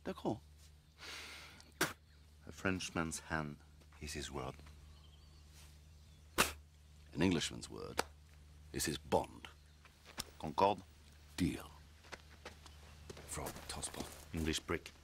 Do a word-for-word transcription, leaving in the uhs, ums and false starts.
D'accord. A Frenchman's hand is his word. An Englishman's word is his bond. Concorde? Deal. Frog, tosspot. English brick.